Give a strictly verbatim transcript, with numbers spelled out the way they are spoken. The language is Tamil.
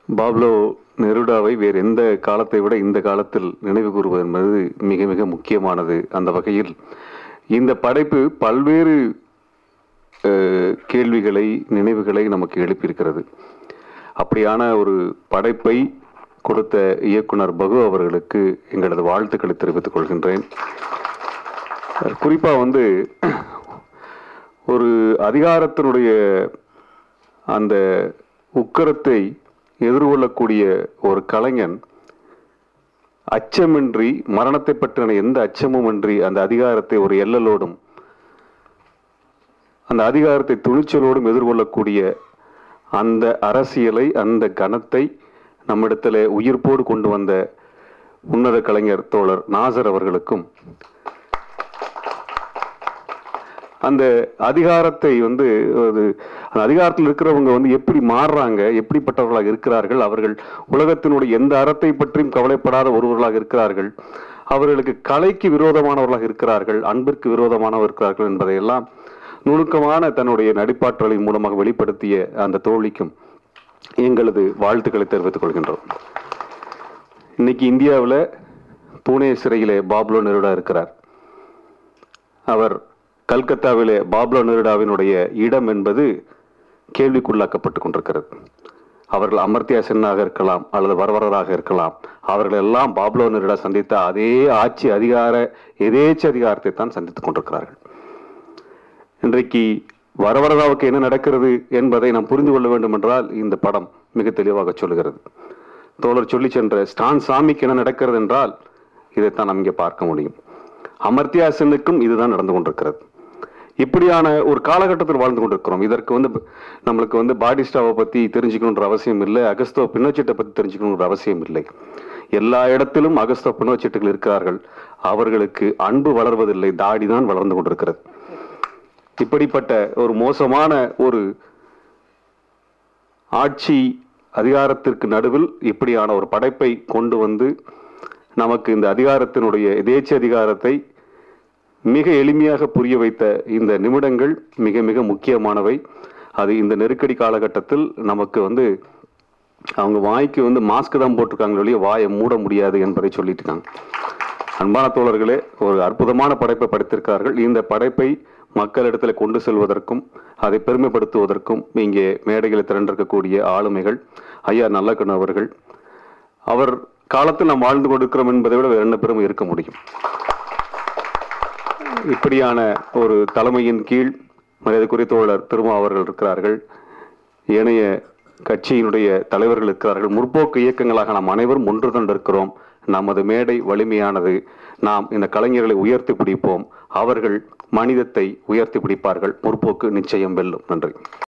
பாப்லோ நெருடாவை வேறு எந்த காலத்தை விட இந்த காலத்தில் நினைவு கூறுவது என்பது மிக மிக முக்கியமானது. அந்த வகையில் இந்த படைப்பு பல்வேறு கேள்விகளை, நினைவுகளை நமக்கு எழுப்பியிருக்கிறது. அப்படியான ஒரு படைப்பை கொடுத்த இயக்குனர் பகு அவர்களுக்கு எங்களது வாழ்த்துக்களை தெரிவித்துக் கொள்கின்றேன். குறிப்பாக வந்து ஒரு அதிகாரத்தினுடைய அந்த உக்கரத்தை எதிர்கொள்ளக்கூடிய ஒரு கலைஞன் அச்சமின்றி, மரணத்தை பற்றின எந்த அச்சமும் இன்றி அந்த அதிகாரத்தை ஒரு எல்லலோடும் அந்த அதிகாரத்தை துணிச்சலோடும் எதிர்கொள்ளக்கூடிய அந்த அரசியலை, அந்த கணத்தை நம்மிடத்தில் உயிர்ப்போடு கொண்டு வந்த உன்னத கலைஞர் தோழர் நாசர் அவர்களுக்கும், அந்த அதிகாரத்தை வந்து அந்த அதிகாரத்தில் இருக்கிறவங்க வந்து எப்படி மாறுறாங்க, எப்படிப்பட்டவர்களாக இருக்கிறார்கள், அவர்கள் உலகத்தினுடைய எந்த அறத்தை பற்றியும் கவலைப்படாத ஒருவர்களாக இருக்கிறார்கள், அவர்களுக்கு கலைக்கு விரோதமானவர்களாக இருக்கிறார்கள், அன்பிற்கு விரோதமானவர் இருக்கிறார்கள் என்பதையெல்லாம் நுணுக்கமான தன்னுடைய நடிப்பாற்றலின் மூலமாக வெளிப்படுத்திய அந்த தோழிக்கும் எங்களது வாழ்த்துக்களை தெரிவித்துக் கொள்கின்றோம். இன்னைக்கு இந்தியாவில் புனே சிறையிலே பாப்லோ நெருடா இருக்கிறார். அவர் கல்கத்தாவிலே பாப்லோ நெருடாவினுடைய இடம் என்பது கேள்விக்குள்ளாக்கப்பட்டு கொண்டிருக்கிறது. அவர்கள் அமர்த்தியா சென்னாக இருக்கலாம் அல்லது வரவரராக இருக்கலாம், அவர்கள் எல்லாம் பாப்லோ நெருடா சந்தித்த அதே ஆட்சி அதிகார எதேச்ச அதிகாரத்தை தான் சந்தித்துக் கொண்டிருக்கிறார்கள். இன்றைக்கு வரவரராவுக்கு என்ன நடக்கிறது என்பதை நாம் புரிந்து கொள்ள வேண்டும் என்றால் இந்த படம் மிக தெளிவாக சொல்லுகிறது. தோழர் சொல்லி சென்ற ஸ்டான் சாமிக்கு என்ன நடக்கிறது என்றால் இதைத்தான் நாம் இங்கே பார்க்க முடியும். அமர்த்தியா சென்னுக்கும் இதுதான் நடந்து கொண்டிருக்கிறது. இப்படியான ஒரு காலகட்டத்தில் வாழ்ந்து கொண்டிருக்கிறோம். இதற்கு வந்து நம்மளுக்கு வந்து பாடிஸ்டாவை பற்றி தெரிஞ்சுக்கணுன்ற அவசியம் இல்லை, அகஸ்தோ பினோச்செட்டை பற்றி தெரிஞ்சுக்கணுன்ற அவசியம் இல்லை. எல்லா இடத்திலும் அகஸ்தோ பினோச்செட்டுகள் இருக்கிறார்கள். அவர்களுக்கு அன்பு வளர்வதில்லை, தாடி தான் வளர்ந்து கொண்டிருக்கிறது. இப்படிப்பட்ட ஒரு மோசமான ஒரு ஆட்சி அதிகாரத்திற்கு நடுவில் இப்படியான ஒரு படைப்பை கொண்டு வந்து நமக்கு இந்த அதிகாரத்தினுடைய எதேச்ச அதிகாரத்தை மிக எளிமையாக புரிய வைத்த இந்த நிமிடங்கள் மிக மிக முக்கியமானவை. அது இந்த நெருக்கடி காலகட்டத்தில் நமக்கு வந்து அவங்க வாய்க்கு வந்து மாஸ்க் தான் போட்டிருக்காங்களே, வாயை மூட முடியாது என்பதை சொல்லிட்டு இருக்காங்க. அன்பான தோழர்களே, ஒரு அற்புதமான படைப்பை படைத்திருக்கிறார்கள். இந்த படைப்பை மக்களிடத்தில் கொண்டு செல்வதற்கும் அதை பெருமைப்படுத்துவதற்கும் இங்கே மேடைகளை திரண்டிருக்கக்கூடிய ஆளுமைகள் ஐயா நல்லக்கண்ணு அவர்கள், அவர் காலத்தில் நாம் வாழ்ந்து கொண்டிருக்கிறோம் என்பதை விட வேறு என்ன பெருமை இருக்க முடியும். இப்படியான ஒரு தலைமையின் கீழ் மரியாதைக்குரிய தோழர் திருமா அவர்கள் இருக்கிறார்கள், ஏனைய கட்சியினுடைய தலைவர்கள் இருக்கிறார்கள், முற்போக்கு இயக்கங்களாக நாம் அனைவரும் ஒன்று தண்டிருக்கிறோம். நமது மேடை வலிமையானது. நாம் இந்த கலைஞர்களை உயர்த்தி பிடிப்போம். அவர்கள் மனிதத்தை உயர்த்தி பிடிப்பார்கள். முற்போக்கு நிச்சயம் வெல்லும். நன்றி.